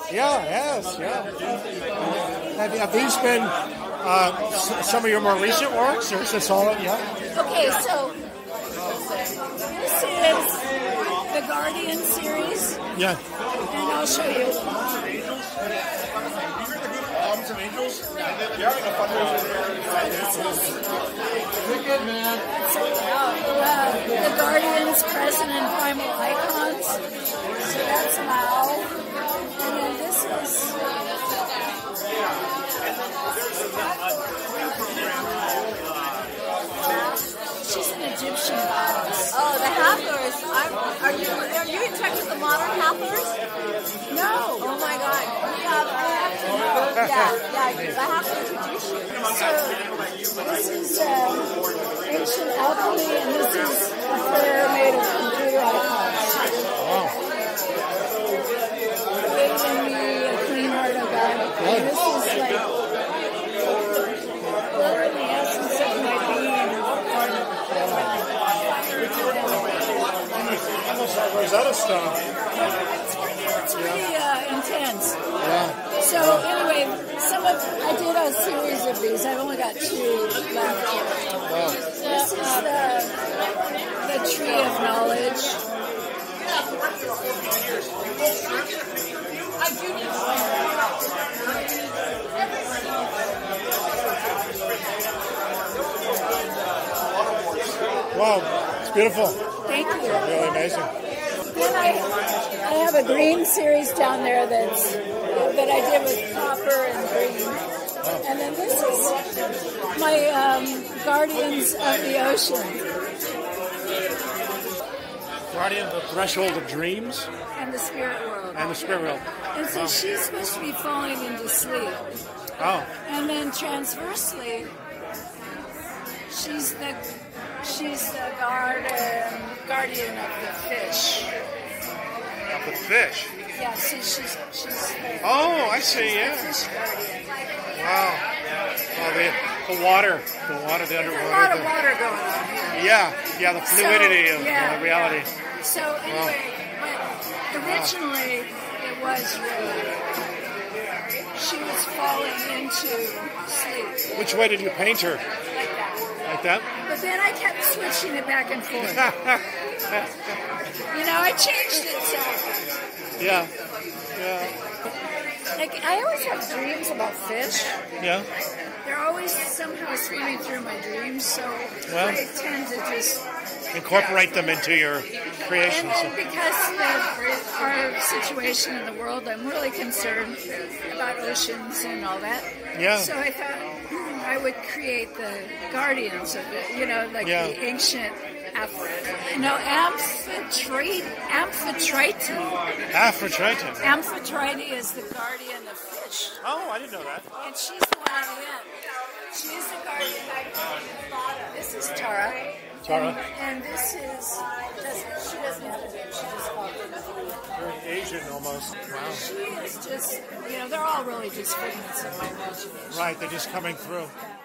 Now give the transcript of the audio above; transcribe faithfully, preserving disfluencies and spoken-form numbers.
Yeah, yes, yeah. Have, have these been uh, s- some of your more recent works, or is this all? Yeah. Okay, so this is the Guardian series, Yeah. and I'll show you. Arms and Angels. You're having a fundraiser there. Good man. So, uh, the Guardians, present and primal icons. So that's Mao. And then this is. She's an Egyptian goddess. Oh, the Hathors. I'm, are you are you in touch with the modern Hathors? No. Oh my God. We have, I have to know. Yeah, yeah. I have to introduce you. So this is uh, ancient alchemy, and this is a prayer made of computer icons. Wow. Creating me a clean heart, oh God. And this is like love the essence of my being. Almost like Rosetta Stone. It's pretty, it's pretty uh, intense. Yeah. So anyway, some of I did a series of these. I've only got two left. Wow. This is the the tree of knowledge. Wow, it's beautiful. Thank you. Really amazing. Then I, I have a green series down there that's that I did with copper and green. And then this is my um, Guardians of the Ocean Guardian, the threshold of dreams and the spirit world. and the spirit world. And so she's supposed to be falling into sleep. Oh, And then transversely, she's the she's the guardian guardian of the fish. the fish. Yeah, see, she's she's the, Oh, I see. Yeah. fish guardian. Wow. Oh, the, the water, the water, the There's underwater. a lot of the- water going on here. Yeah, yeah, the fluidity So, of yeah, uh, reality. yeah. So anyway, but originally it was really she was falling into sleep Which way did you paint her? like that. Like that? But then I kept switching it back and forth. You know, I changed it so. Yeah. Yeah. Like I always have dreams about fish. Yeah. They're always somehow swimming through my dreams, so Well. I tend to just. Incorporate them into your And creations. then because of our situation in the world, I'm really concerned about oceans and all that. Yeah. So I thought hmm, I would create the guardians of it, you know, like Yeah. the ancient, you know, amphitrite, amphitrite. Aphrodite. Amphitrite is the guardian of fish, Oh, I didn't know that. and she's the one on the end. She's the guardian. This is Tara. Tara. And, and this is, doesn't, she doesn't have a name, she just walked in. Very Asian almost. Wow. She is just, you know, they're all really just figments of my imagination. Right, they're just coming through.